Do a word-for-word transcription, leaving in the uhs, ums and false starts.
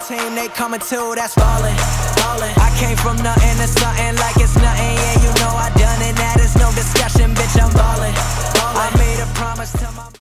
team, they coming too, that's ballin', ballin'. I came from nothing to something like it's nothing, yeah, you know I done it, that is no discussion, bitch, I'm ballin', ballin'. I made a promise to my